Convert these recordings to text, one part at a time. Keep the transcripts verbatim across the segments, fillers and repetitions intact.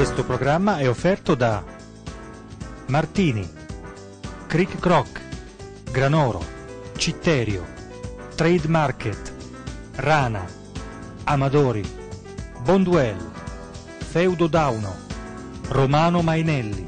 Questo programma è offerto da Martini, Crick Croc, Granoro, Citterio, Trade Market, Rana, Amadori, Bonduel, Feudo Dauno, Romano Mainelli.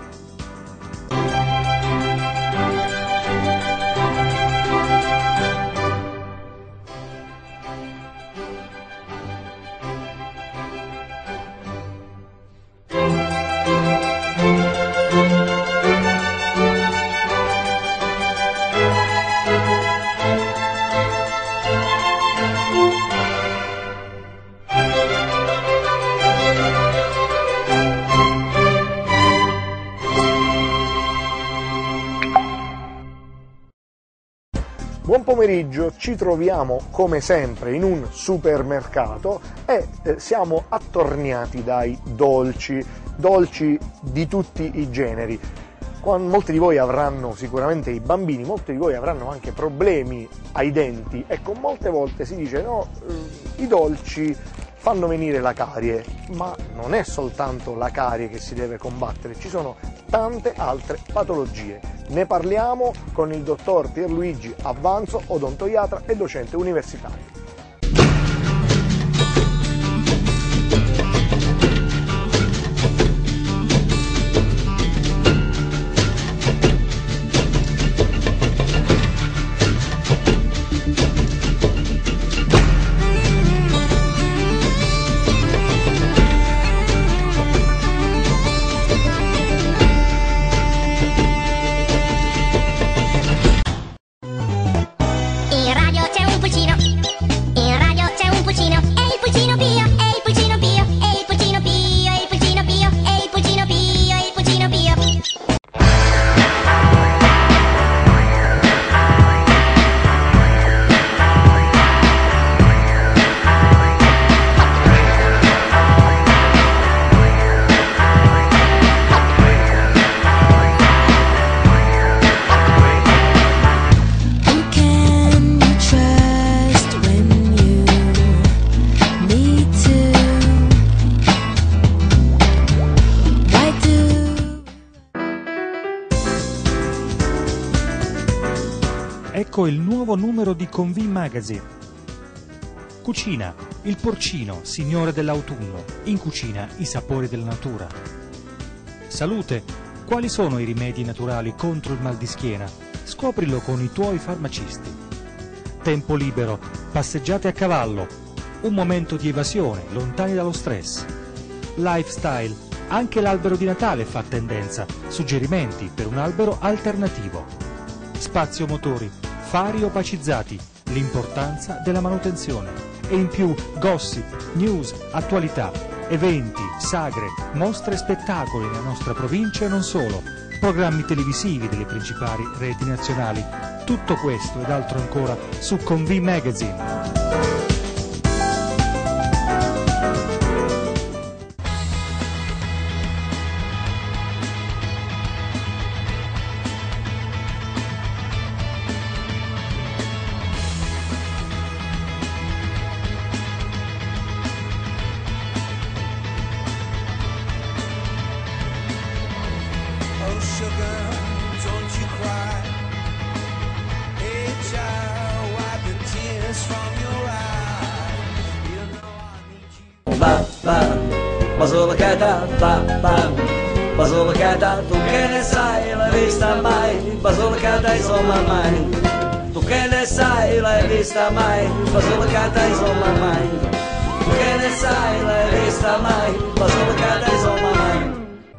Buon pomeriggio, ci troviamo come sempre in un supermercato e eh, siamo attorniati dai dolci, dolci di tutti i generi. Quando, molti di voi avranno sicuramente i bambini, molti di voi avranno anche problemi ai denti. Ecco, molte volte si dice no, eh, i dolci fanno venire la carie, ma non è soltanto la carie che si deve combattere, ci sono tante altre patologie. Ne parliamo con il dottor Pierluigi Avanzo, odontoiatra e docente universitario. Ecco il nuovo numero di Convì Magazine. Cucina, il porcino, signore dell'autunno. In cucina i sapori della natura. Salute, quali sono i rimedi naturali contro il mal di schiena? Scoprilo con i tuoi farmacisti. Tempo libero, passeggiate a cavallo. Un momento di evasione, lontani dallo stress. Lifestyle, anche l'albero di Natale fa tendenza. Suggerimenti per un albero alternativo. Spazio motori, fari opacizzati, l'importanza della manutenzione. E in più gossip, news, attualità, eventi, sagre, mostre e spettacoli nella nostra provincia e non solo, programmi televisivi delle principali reti nazionali. Tutto questo ed altro ancora su Convì Magazine. Ba, ba, basolacata, ba, ba, basolacata, tu che ne sai, l'hai vista mai, basolacata insomma mai, tu che ne sai, l'hai vista mai, basolacata insomma mai, tu che ne sai, l'hai vista mai, basolacata insomma mai.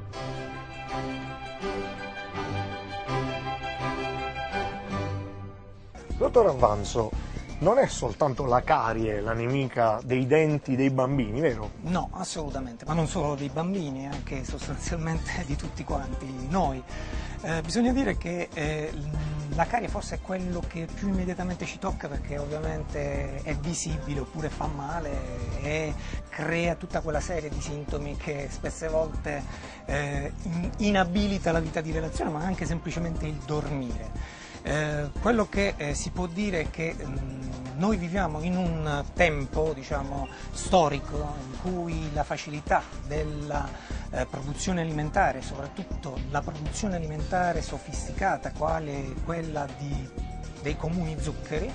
Dottor Avanzo, non è soltanto la carie la nemica dei denti dei bambini, vero? No, assolutamente, ma non solo dei bambini, anche sostanzialmente di tutti quanti noi. Eh, bisogna dire che eh, la carie forse è quello che più immediatamente ci tocca, perché ovviamente è visibile oppure fa male e crea tutta quella serie di sintomi che spesse volte eh, inabilita la vita di relazione, ma anche semplicemente il dormire. Eh, quello che eh, si può dire è che mh, noi viviamo in un tempo, diciamo, storico in cui la facilità della eh, produzione alimentare, soprattutto la produzione alimentare sofisticata quale quella di, dei comuni zuccheri,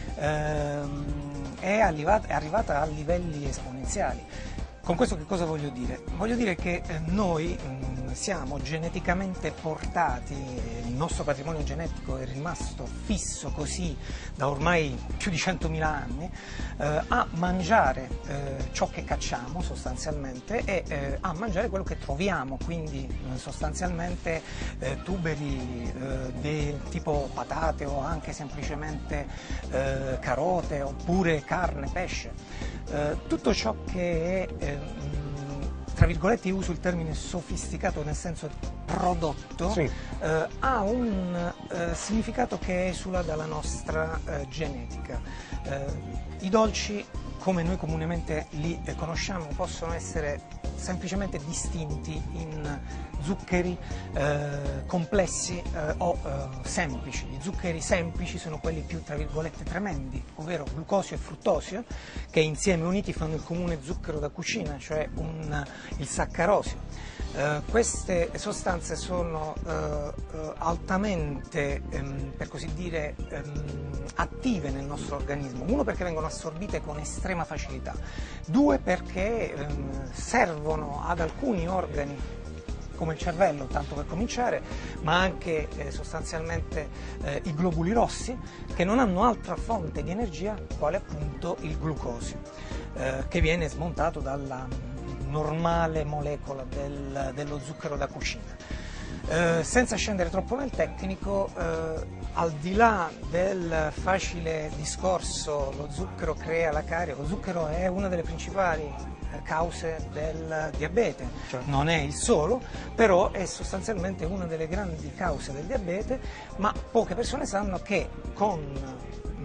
ehm, è, arrivata, è arrivata a livelli esponenziali. Con questo che cosa voglio dire? Voglio dire che eh, noi mh, siamo geneticamente portati, il nostro patrimonio genetico è rimasto fisso così da ormai più di centomila anni, eh, a mangiare eh, ciò che cacciamo sostanzialmente e eh, a mangiare quello che troviamo, quindi eh, sostanzialmente eh, tuberi eh, del tipo patate o anche semplicemente eh, carote oppure carne, pesce. Uh, tutto ciò che è, eh, tra virgolette, io uso il termine sofisticato nel senso prodotto, sì. uh, ha un uh, significato che esula dalla nostra uh, genetica. Uh, I dolci, come noi comunemente li eh, conosciamo, possono essere semplicemente distinti in zuccheri eh, complessi eh, o eh, semplici. Gli zuccheri semplici sono quelli più, tra virgolette, tremendi, ovvero glucosio e fruttosio, che insieme uniti fanno il comune zucchero da cucina, cioè un, il saccarosio. Uh, queste sostanze sono uh, uh, altamente, um, per così dire, um, attive nel nostro organismo. Uno, perché vengono assorbite con estrema facilità. Due, perché um, servono ad alcuni organi, come il cervello, tanto per cominciare, ma anche eh, sostanzialmente eh, i globuli rossi, che non hanno altra fonte di energia quale appunto il glucosio, eh, che viene smontato dalla normale molecola del, dello zucchero da cucina. Eh, senza scendere troppo nel tecnico, eh, al di là del facile discorso lo zucchero crea la carie, lo zucchero è una delle principali eh, cause del diabete, cioè, non è il solo, però è sostanzialmente una delle grandi cause del diabete, ma poche persone sanno che con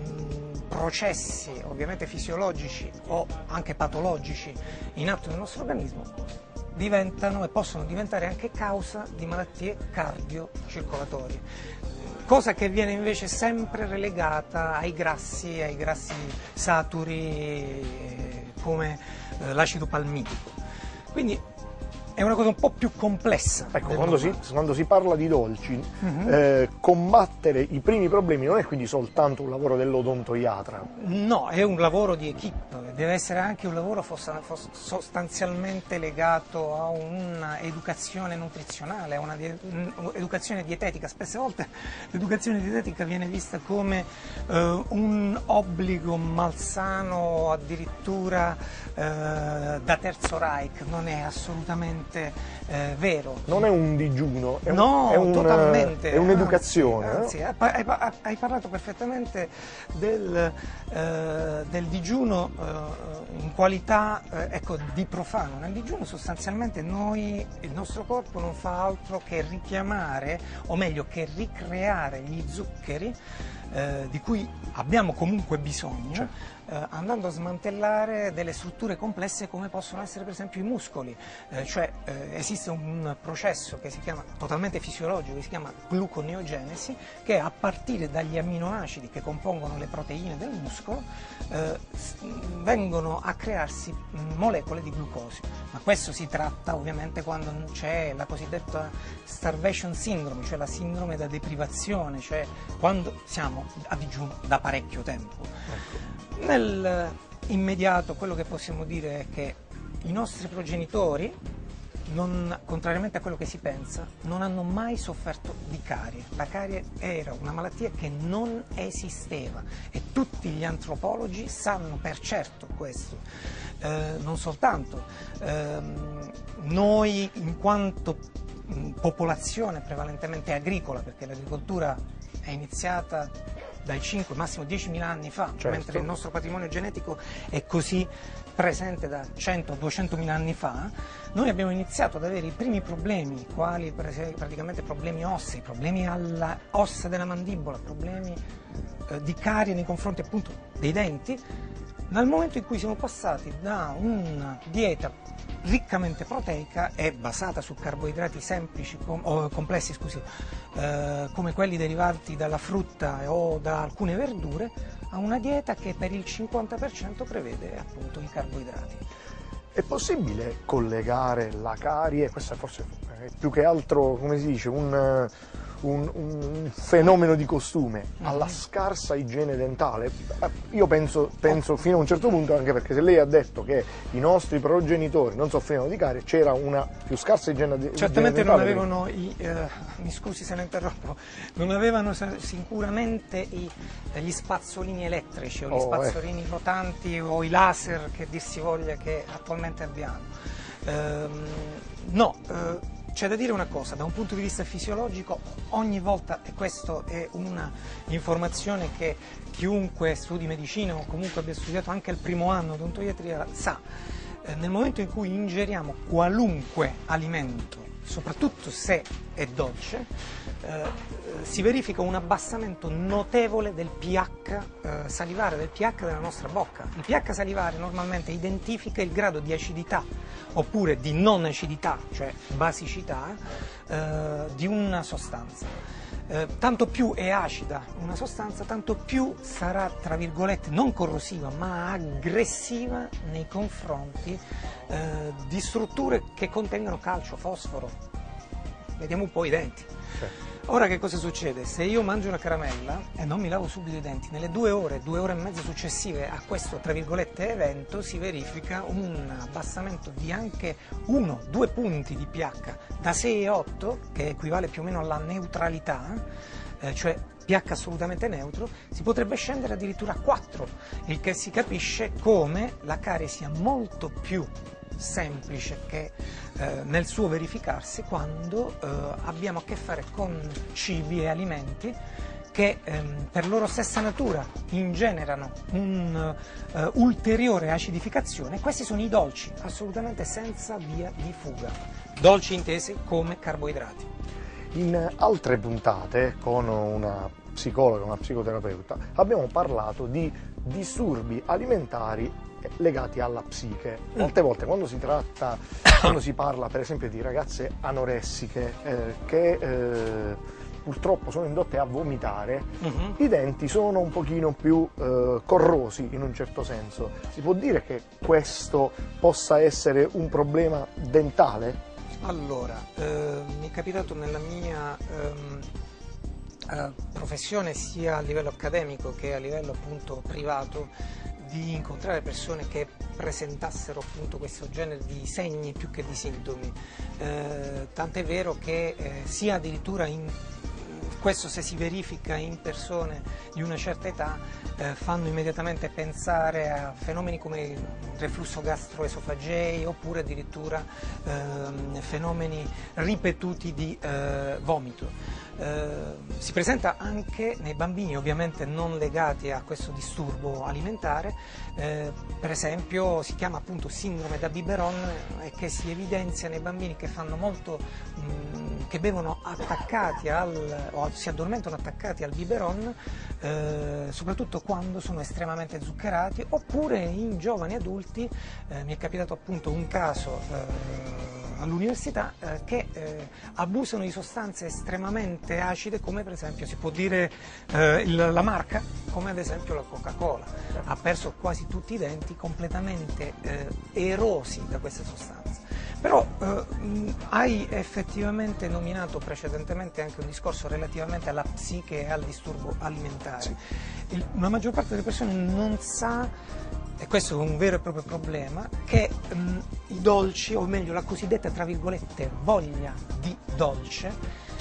processi ovviamente fisiologici o anche patologici in atto nel nostro organismo diventano e possono diventare anche causa di malattie cardiocircolatorie, cosa che viene invece sempre relegata ai grassi, ai grassi saturi come eh, l'acido palmitico. Quindi è una cosa un po' più complessa. Ecco, quando si, quando si parla di dolci, uh-huh. eh, combattere i primi problemi non è quindi soltanto un lavoro dell'odontoiatra. No, è un lavoro di equipe, deve essere anche un lavoro sostanzialmente legato a un'educazione nutrizionale, a un'educazione dietetica. Spesse volte l'educazione dietetica viene vista come eh, un obbligo malsano o addirittura eh, da Terzo Reich, non è assolutamente Eh, vero. Non è un digiuno, è, no, un, è, un, totalmente, è un'educazione. Anzi, anzi, hai, hai parlato perfettamente del, eh, del digiuno eh, in qualità eh, ecco, di profano. Nel digiuno sostanzialmente noi, il nostro corpo non fa altro che richiamare, o meglio che ricreare gli zuccheri eh, di cui abbiamo comunque bisogno, cioè. eh, andando a smantellare delle strutture complesse come possono essere per esempio i muscoli, eh, cioè eh, esiste un processo che si chiama totalmente fisiologico, che si chiama gluconeogenesi, che a partire dagli amminoacidi che compongono le proteine del muscolo eh, vengono a crearsi molecole di glucosio, ma questo si tratta ovviamente quando c'è la cosiddetta starvation syndrome, cioè la sindrome da deprivazione, cioè quando siamo a digiuno da parecchio tempo. Ecco. Nel immediato quello che possiamo dire è che i nostri progenitori, non, contrariamente a quello che si pensa, non hanno mai sofferto di carie. La carie era una malattia che non esisteva e tutti gli antropologi sanno per certo questo. Eh, non soltanto ehm, noi in quanto mh, popolazione prevalentemente agricola, perché l'agricoltura è iniziata dai cinque, massimo diecimila anni fa, certo. Mentre il nostro patrimonio genetico è così presente da cento duecentomila anni fa, noi abbiamo iniziato ad avere i primi problemi, quali praticamente problemi ossei, problemi alla ossa della mandibola, problemi eh, di carie nei confronti appunto dei denti, Nel momento in cui siamo passati da una dieta riccamente proteica e basata su carboidrati semplici, com o complessi scusi, eh, come quelli derivanti dalla frutta o da alcune verdure, a una dieta che per il cinquanta per cento prevede appunto i carboidrati. È possibile collegare la carie, questo è forse è più che altro, come si dice, un, un, un fenomeno di costume, alla scarsa igiene dentale? Io penso, penso fino a un certo punto, anche perché se lei ha detto che i nostri progenitori non soffrivano di carie, c'era una più scarsa igiene, igiene Certamente dentale. non avevano, i, eh, mi scusi se ne interrompo, non avevano sicuramente i, gli spazzolini elettrici o gli Oh, spazzolini eh. rotanti o i laser che dir si voglia che attualmente abbiamo. Ehm, no, eh, c'è da dire una cosa, da un punto di vista fisiologico ogni volta, e questa è una informazione che chiunque studi medicina o comunque abbia studiato anche il primo anno di odontoiatria sa, eh, nel momento in cui ingeriamo qualunque alimento, soprattutto se è dolce, eh, si verifica un abbassamento notevole del pH eh, salivare, del pH della nostra bocca. Il pH salivare normalmente identifica il grado di acidità oppure di non acidità, cioè basicità, eh, di una sostanza. Eh, tanto più è acida una sostanza, tanto più sarà, tra virgolette, non corrosiva ma aggressiva nei confronti eh, di strutture che contengono calcio, fosforo. Vediamo un po' i denti. Certo. Ora che cosa succede? Se io mangio una caramella e non mi lavo subito i denti, nelle due ore, due ore e mezza successive a questo, tra virgolette, evento, si verifica un abbassamento di anche uno due punti di pH, da sei virgola otto, che equivale più o meno alla neutralità, eh, cioè pH assolutamente neutro, si potrebbe scendere addirittura a quattro, il che si capisce come la carie sia molto più semplice che eh, nel suo verificarsi quando eh, abbiamo a che fare con cibi e alimenti che ehm, per loro stessa natura ingenerano un'ulteriore uh, acidificazione. Questi sono i dolci, assolutamente senza via di fuga, dolci intesi come carboidrati. In altre puntate con una psicologa, una psicoterapeuta, abbiamo parlato di disturbi alimentari legati alla psiche. Molte volte quando si tratta, quando si parla per esempio di ragazze anoressiche eh, che eh, purtroppo sono indotte a vomitare, uh-huh. i denti sono un pochino più eh, corrosi in un certo senso. Si può dire che questo possa essere un problema dentale? Allora, eh, mi è capitato nella mia ehm, eh, professione, sia a livello accademico che a livello appunto privato, di incontrare persone che presentassero appunto questo genere di segni più che di sintomi. Eh, tant'è vero che eh, sia addirittura in questo, se si verifica in persone di una certa età, eh, fanno immediatamente pensare a fenomeni come il reflusso gastroesofagei oppure addirittura eh, fenomeni ripetuti di eh, vomito. Eh, si presenta anche nei bambini, ovviamente non legati a questo disturbo alimentare, eh, per esempio si chiama appunto sindrome da biberon, e che si evidenzia nei bambini che fanno molto, mh, che bevono attaccati al, o si addormentano attaccati al biberon, eh, soprattutto quando sono estremamente zuccherati, oppure in giovani adulti. Eh, mi è capitato appunto un caso eh, all'università eh, che eh, abusano di sostanze estremamente acide, come per esempio si può dire eh, il, la marca, come ad esempio la Coca-Cola. Ha perso quasi tutti i denti completamente eh, erosi da queste sostanze. Però eh, mh, hai effettivamente nominato precedentemente anche un discorso relativamente alla psiche e al disturbo alimentare. Sì. Il, la maggior parte delle persone non sa, e questo è un vero e proprio problema, che mh, i dolci, o meglio la cosiddetta tra virgolette voglia di dolce,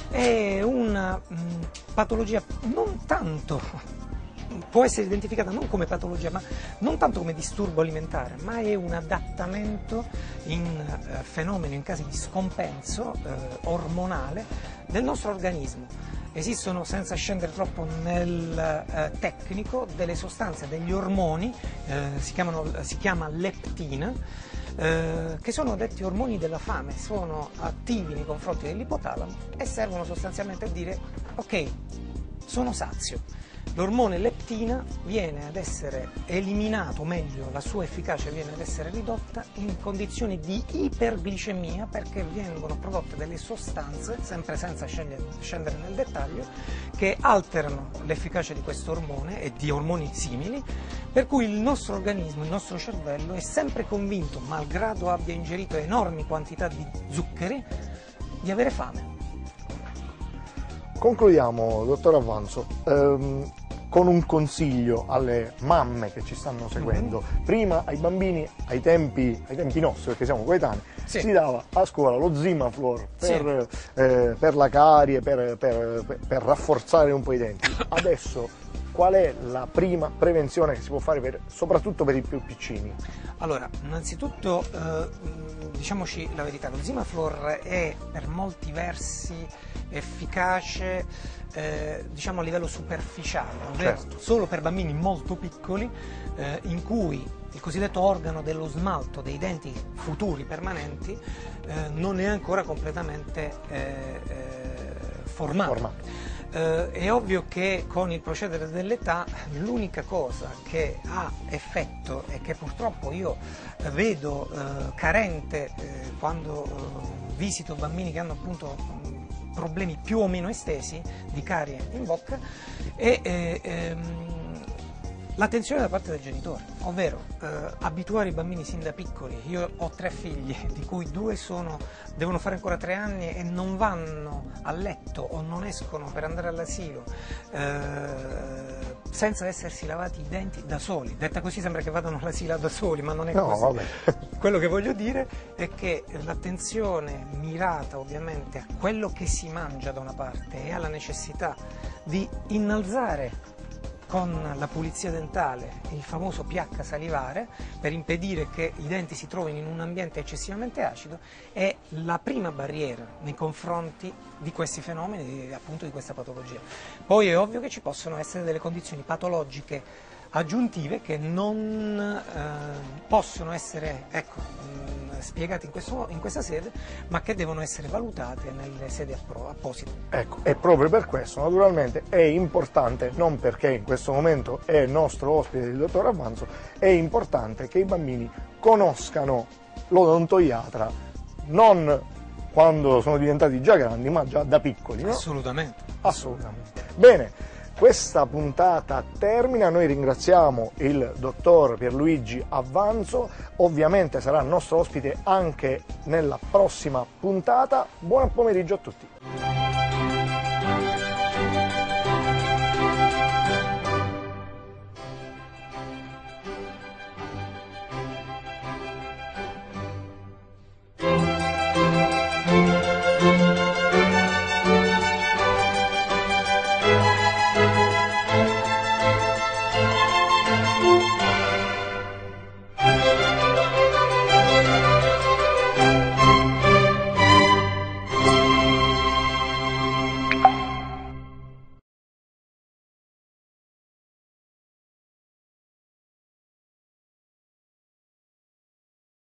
è una mh, patologia non tanto, può essere identificata non come patologia, ma non tanto come disturbo alimentare, ma è un adattamento in eh, fenomeno, in casi di scompenso eh, ormonale del nostro organismo. Esistono, senza scendere troppo nel eh, tecnico, delle sostanze, degli ormoni, eh, si, chiamano, si chiama leptina, eh, che sono detti ormoni della fame, sono attivi nei confronti dell'ipotalamo e servono sostanzialmente a dire ok, sono sazio. L'ormone leptina lattina viene ad essere eliminato, o meglio la sua efficacia viene ad essere ridotta in condizioni di iperglicemia, perché vengono prodotte delle sostanze, sempre senza scendere nel dettaglio, che alterano l'efficacia di questo ormone e di ormoni simili, per cui il nostro organismo, il nostro cervello è sempre convinto, malgrado abbia ingerito enormi quantità di zuccheri, di avere fame. Concludiamo, dottor Avanzo, ehm, con un consiglio alle mamme che ci stanno seguendo. Mm-hmm. Prima ai bambini, ai tempi, ai tempi nostri, perché siamo coetanei, sì, si dava a scuola lo Zimaflor per, sì, eh, per la carie, per, per, per, per rafforzare un po' i denti. Adesso qual è la prima prevenzione che si può fare per, soprattutto per i più piccini? Allora, innanzitutto eh, diciamoci la verità, lo Zimaflor è per molti versi efficace eh, diciamo a livello superficiale, ovvero certo, solo per bambini molto piccoli eh, in cui il cosiddetto organo dello smalto dei denti futuri permanenti eh, non è ancora completamente eh, eh, formato. formato. Uh, è ovvio che con il procedere dell'età l'unica cosa che ha effetto e che purtroppo io vedo uh, carente uh, quando uh, visito bambini che hanno appunto um, problemi più o meno estesi di carie in bocca è eh, um, l'attenzione da parte del genitore, ovvero eh, abituare i bambini sin da piccoli. Io ho tre figli, di cui due sono, devono fare ancora tre anni e non vanno a letto o non escono per andare all'asilo eh, senza essersi lavati i denti da soli. Detta così sembra che vadano all'asilo da soli, ma non è no, così. Vabbè. Quello che voglio dire è che l'attenzione mirata ovviamente a quello che si mangia da una parte e alla necessità di innalzare con la pulizia dentale il famoso pH salivare per impedire che i denti si trovino in un ambiente eccessivamente acido è la prima barriera nei confronti di questi fenomeni, appunto di questa patologia. Poi è ovvio che ci possono essere delle condizioni patologiche aggiuntive che non eh, possono essere ecco, mh, spiegate in, questo, in questa sede, ma che devono essere valutate nelle sedi apposite. Ecco, e proprio per questo naturalmente è importante, non perché in questo momento è il nostro ospite il dottor Avanzo, è importante che i bambini conoscano l'odontoiatra non quando sono diventati già grandi, ma già da piccoli, no? Assolutamente. Assolutamente. Bene. Questa puntata termina, noi ringraziamo il dottor Pierluigi Avanzo, ovviamente sarà nostro ospite anche nella prossima puntata. Buon pomeriggio a tutti.